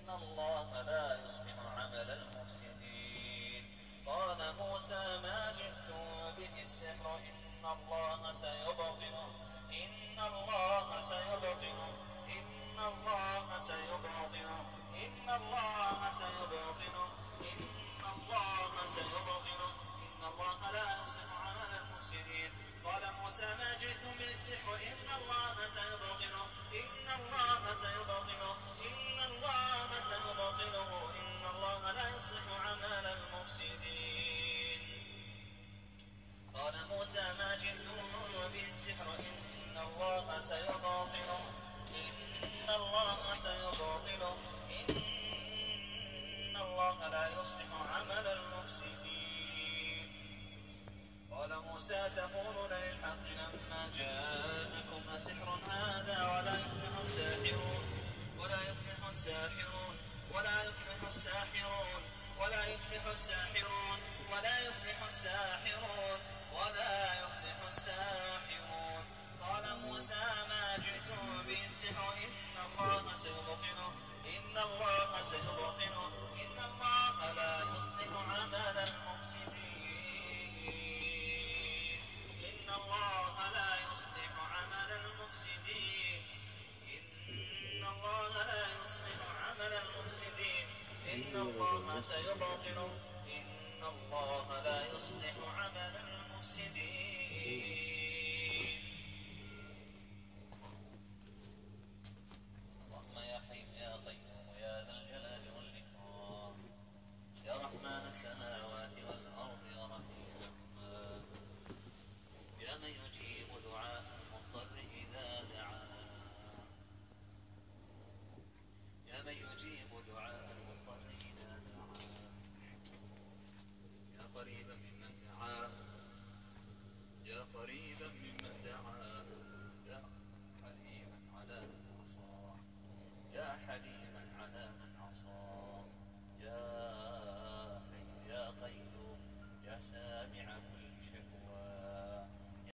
إن الله لا يصلح عمل المفسدين. قال موسى ما جئتم به السحر إن الله سيبطله إن الله سيبطله إن الله سيبطله إن الله سيبطله إن الله سيبطله إن الله لا يصلح عمل المفسدين. قال موسى ما جئتم بالسحر إن الله سيبطله إن الله سيبطله إن الله سيبطله إن الله لا يصلح عمل المفسدين. قال موسى ما جئتم بالسحر إن الله سيبطله إن الله سيبطله إن الله لا يصلح عمل المفسدين. قال موسى تقولون للحق لما جاءكم أسحر هذا ولا يفلح الساحرون ولا يفلح الساحرون ولا يفلح الساحرون ولا يفلح الساحرون ولا يفلح الساحرون ولا يفلح الساحرون. قال موسى ما جئتم به السحر إن الله سيبطله إن الله سيبطله إن الله لا يصلح عمل المفسدين. إن الله لا يصلح عمل المفسدين. إن الله لا يصلح عمل المفسدين. إن الله سيبطله إن الله لا يصلح عمل المفسدين.